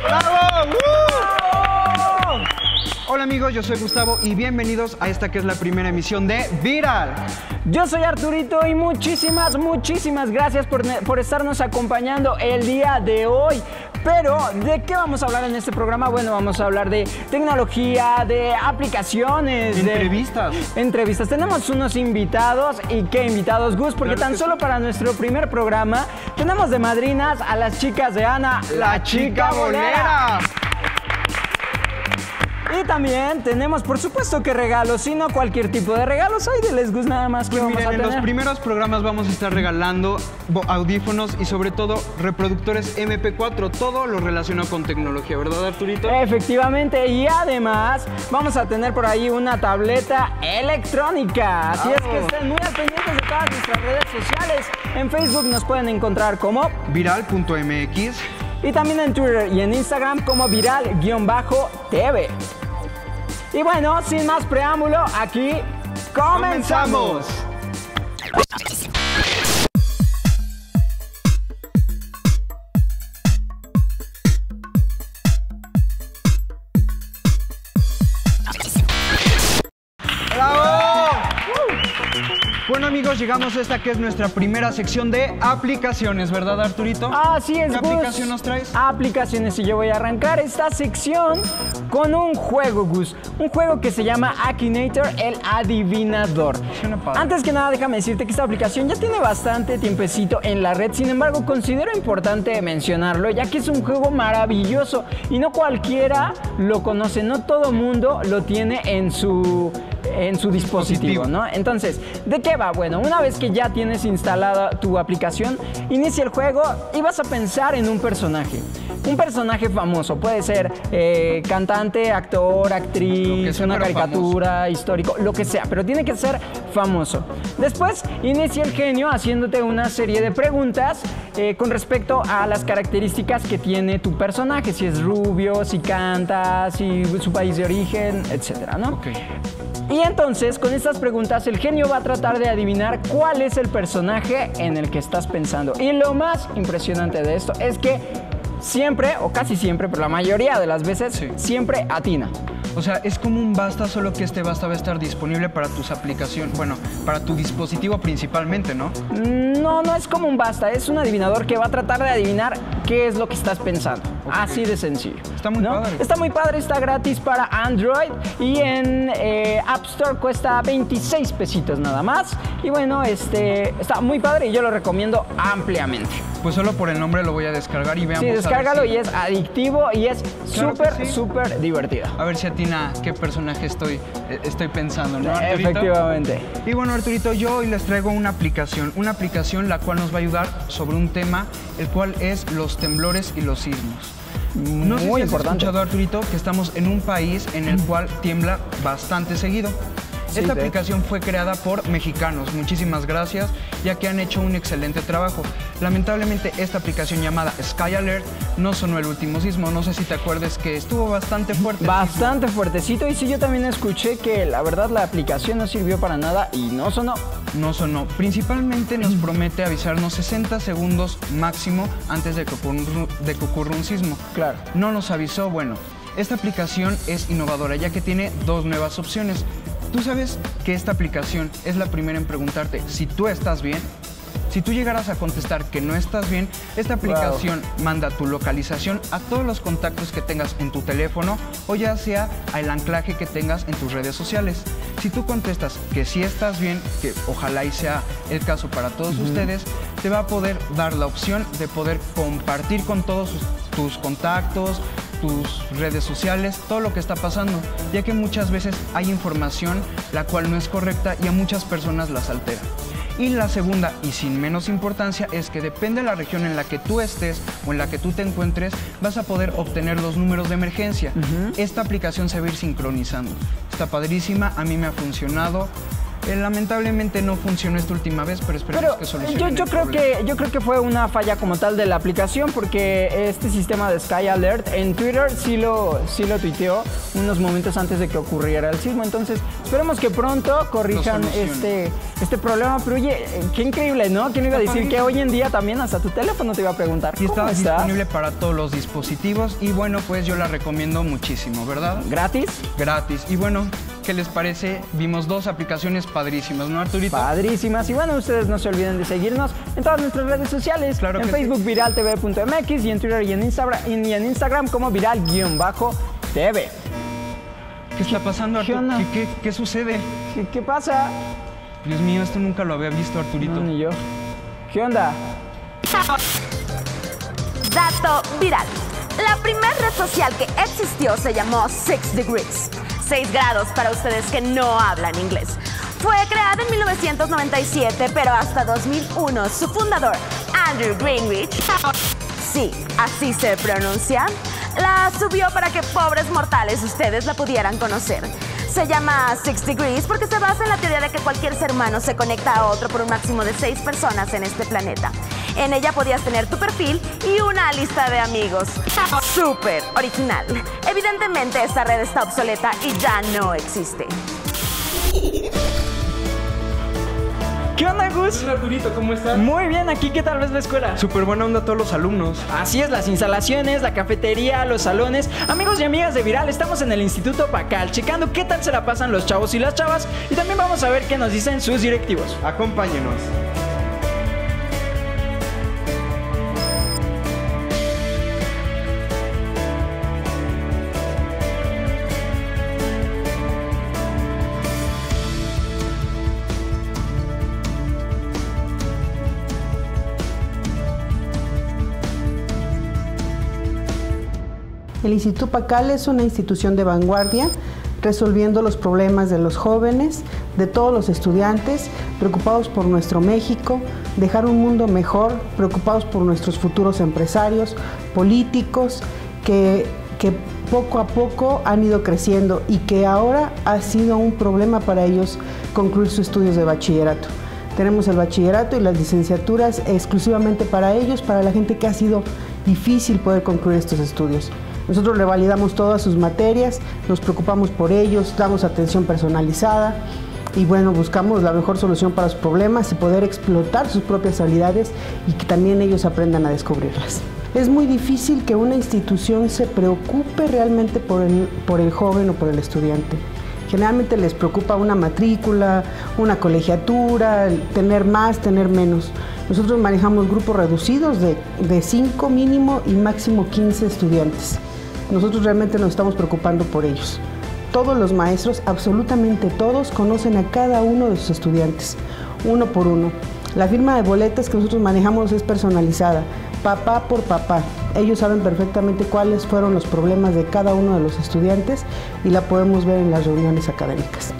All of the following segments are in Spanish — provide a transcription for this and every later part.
¡Bravo! ¡Bravo! Hola amigos, yo soy Gustavo y bienvenidos a esta que es la primera emisión de Viral. Yo soy Arturito y muchísimas gracias por estarnos acompañando el día de hoy. Pero, ¿de qué vamos a hablar en este programa? Bueno, vamos a hablar de tecnología, de aplicaciones, entrevistas. Tenemos unos invitados, ¿y qué invitados, Gus? Porque claro tan solo para nuestro primer programa tenemos de madrinas a las chicas de Ana, la chica bolera. Y también tenemos, por supuesto, que regalos, si no cualquier tipo de regalos. Ay, de les Gus, nada más que vamos a tener. En los primeros programas vamos a estar regalando audífonos y sobre todo reproductores MP4, todo lo relacionado con tecnología, ¿verdad, Arturito? Efectivamente, y además vamos a tener por ahí una tableta electrónica. Así es que estén muy al pendientes de todas nuestras redes sociales. En Facebook nos pueden encontrar como viral.mx y también en Twitter y en Instagram como viral_tv. Y bueno, sin más preámbulo, aquí comenzamos. Bueno amigos, llegamos a esta que es nuestra primera sección de aplicaciones, ¿verdad Arturito? Así es, ¿Qué aplicación nos traes? Aplicaciones, y yo voy a arrancar esta sección con un juego, Gus. Un juego que se llama Akinator, el adivinador. Antes que nada, déjame decirte que esta aplicación ya tiene bastante tiempecito en la red. Sin embargo, considero importante mencionarlo, ya que es un juego maravilloso y no cualquiera lo conoce, no todo mundo lo tiene en su dispositivo, ¿no? Entonces, ¿de qué va? Bueno, una vez que ya tienes instalada tu aplicación, inicia el juego y vas a pensar en un personaje. Un personaje famoso, puede ser cantante, actor, actriz, una caricatura, histórico, lo que sea, pero tiene que ser famoso. Después inicia el genio haciéndote una serie de preguntas con respecto a las características que tiene tu personaje, si es rubio, si canta, si su país de origen, etcétera, ¿no? Okay. Y entonces, con estas preguntas, el genio va a tratar de adivinar cuál es el personaje en el que estás pensando. Y lo más impresionante de esto es que siempre, o casi siempre, pero la mayoría de las veces, siempre atina. O sea, es como un Basta, solo que este Basta va a estar disponible para tus aplicaciones, bueno, para tu dispositivo principalmente, ¿no? No es como un Basta, es un adivinador que va a tratar de adivinar qué es lo que estás pensando. Okay. Así de sencillo. Está muy padre. Está muy padre, está gratis para Android y en App Store cuesta 26 pesitos nada más. Y bueno, está muy padre y yo lo recomiendo ampliamente. Pues solo por el nombre lo voy a descargar y veamos. Sí, descárgalo y es adictivo y es súper divertido. A ver si atina qué personaje estoy pensando, ¿no, Arturito? Efectivamente. Y bueno, Arturito, yo hoy les traigo una aplicación la cual nos va a ayudar sobre un tema, el cual es los temblores y los sismos. No sé si has escuchado, Arturito, que estamos en un país en el cual tiembla bastante seguido. Esta aplicación fue creada por mexicanos, muchísimas gracias, ya que han hecho un excelente trabajo. Lamentablemente esta aplicación llamada Sky Alert no sonó el último sismo, no sé si te acuerdas que estuvo bastante fuerte. Bastante fuertecito, y sí, yo también escuché que la verdad la aplicación no sirvió para nada y no sonó. No sonó, principalmente nos promete avisarnos 60 segundos máximo antes de que ocurra un sismo. Claro. No nos avisó, bueno, esta aplicación es innovadora ya que tiene dos nuevas opciones. ¿Tú sabes que esta aplicación es la primera en preguntarte si tú estás bien? Si tú llegaras a contestar que no estás bien, esta aplicación manda tu localización a todos los contactos que tengas en tu teléfono o ya sea al anclaje que tengas en tus redes sociales. Si tú contestas que sí estás bien, que ojalá y sea el caso para todos ustedes, te va a poder dar la opción de poder compartir con todos tus contactos, tus redes sociales, todo lo que está pasando, ya que muchas veces hay información la cual no es correcta y a muchas personas las altera. Y la segunda, y sin menos importancia, es que depende de la región en la que tú estés o en la que tú te encuentres, vas a poder obtener los números de emergencia. Esta aplicación se va a ir sincronizando. Está padrísima, a mí me ha funcionado. Lamentablemente no funcionó esta última vez, pero esperemos que solucione. Yo creo que fue una falla como tal de la aplicación, porque este sistema de Sky Alert en Twitter sí lo tuiteó unos momentos antes de que ocurriera el sismo. Entonces esperemos que pronto corrijan este problema. Pero oye, qué increíble, ¿no? ¿Quién iba a decir que hoy en día también hasta tu teléfono te iba a preguntar? Y está disponible para todos los dispositivos y bueno, pues yo la recomiendo muchísimo, ¿verdad? ¿Gratis? Gratis. Y bueno, ¿qué les parece? Vimos dos aplicaciones padrísimas, ¿no, Arturito? Padrísimas. Y bueno, ustedes no se olviden de seguirnos en todas nuestras redes sociales. Claro que en Facebook, sí. viraltv.mx, y en Twitter y en Instagram como viral_tv. ¿Qué está pasando, Arturo? ¿Qué sucede? ¿Qué pasa? Dios mío, esto nunca lo había visto, Arturito. No, ni yo. ¿Qué onda? Dato viral. La primera red social que existió se llamó 6 Degrees. 6 grados para ustedes que no hablan inglés. Fue creada en 1997, pero hasta 2001 su fundador, Andrew Greenwich, sí, así se pronuncia, la subió para que pobres mortales ustedes la pudieran conocer. Se llama 6 Degrees porque se basa en la teoría de que cualquier ser humano se conecta a otro por un máximo de 6 personas en este planeta. En ella podías tener tu perfil y una lista de amigos. ¡Súper original! Evidentemente esta red está obsoleta y ya no existe. ¿Qué onda, Gus? Hola, Arturito, ¿cómo estás? Muy bien, aquí, ¿qué tal ves la escuela? Súper buena onda a todos los alumnos. Así es, las instalaciones, la cafetería, los salones. Amigos y amigas de Viral, estamos en el Instituto Pacal, checando qué tal se la pasan los chavos y las chavas. Y también vamos a ver qué nos dicen sus directivos. Acompáñenos. El Instituto Pacal es una institución de vanguardia, resolviendo los problemas de los jóvenes, de todos los estudiantes, preocupados por nuestro México, dejar un mundo mejor, preocupados por nuestros futuros empresarios, políticos, que poco a poco han ido creciendo y que ahora ha sido un problema para ellos concluir sus estudios de bachillerato. Tenemos el bachillerato y las licenciaturas exclusivamente para ellos, para la gente que ha sido difícil poder concluir estos estudios. Nosotros revalidamos todas sus materias, nos preocupamos por ellos, damos atención personalizada y bueno, buscamos la mejor solución para sus problemas y poder explotar sus propias habilidades y que también ellos aprendan a descubrirlas. Es muy difícil que una institución se preocupe realmente por el joven o por el estudiante. Generalmente les preocupa una matrícula, una colegiatura, tener más, tener menos. Nosotros manejamos grupos reducidos de 5 mínimo y máximo 15 estudiantes. Nosotros realmente nos estamos preocupando por ellos. Todos los maestros, absolutamente todos, conocen a cada uno de sus estudiantes, uno por uno. La firma de boletas que nosotros manejamos es personalizada, papá por papá. Ellos saben perfectamente cuáles fueron los problemas de cada uno de los estudiantes y la podemos ver en las reuniones académicas.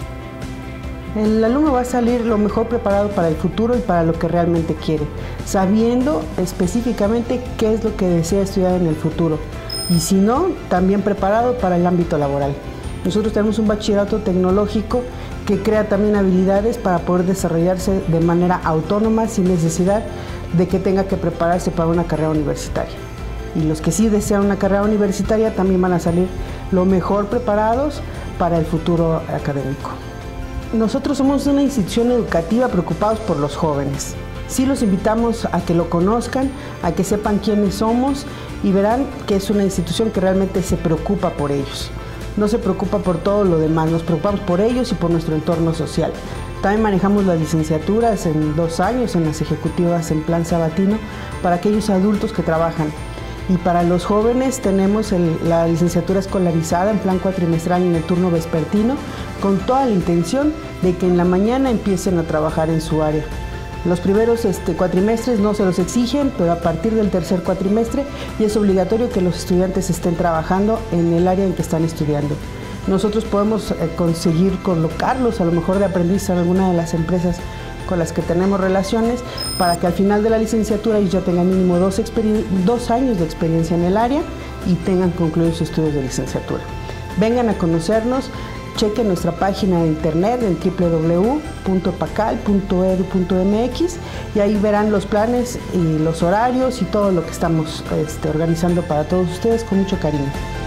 El alumno va a salir lo mejor preparado para el futuro y para lo que realmente quiere, sabiendo específicamente qué es lo que desea estudiar en el futuro. Y si no, también preparado para el ámbito laboral. Nosotros tenemos un bachillerato tecnológico que crea también habilidades para poder desarrollarse de manera autónoma sin necesidad de que tenga que prepararse para una carrera universitaria. Y los que sí desean una carrera universitaria también van a salir lo mejor preparados para el futuro académico. Nosotros somos una institución educativa preocupados por los jóvenes. Sí los invitamos a que lo conozcan, a que sepan quiénes somos y verán que es una institución que realmente se preocupa por ellos. No se preocupa por todo lo demás, nos preocupamos por ellos y por nuestro entorno social. También manejamos las licenciaturas en 2 años, en las ejecutivas en plan sabatino, para aquellos adultos que trabajan. Y para los jóvenes tenemos la licenciatura escolarizada en plan cuatrimestral en el turno vespertino, con toda la intención de que en la mañana empiecen a trabajar en su área. Los primeros cuatrimestres no se los exigen, pero a partir del tercer cuatrimestre ya es obligatorio que los estudiantes estén trabajando en el área en que están estudiando. Nosotros podemos conseguir colocarlos a lo mejor de aprendiz en alguna de las empresas con las que tenemos relaciones para que al final de la licenciatura ellos ya tengan mínimo 2 años de experiencia en el área y tengan concluido sus estudios de licenciatura. Vengan a conocernos, chequen nuestra página de internet en www.pacal.edu.mx y ahí verán los planes y los horarios y todo lo que estamos organizando para todos ustedes con mucho cariño.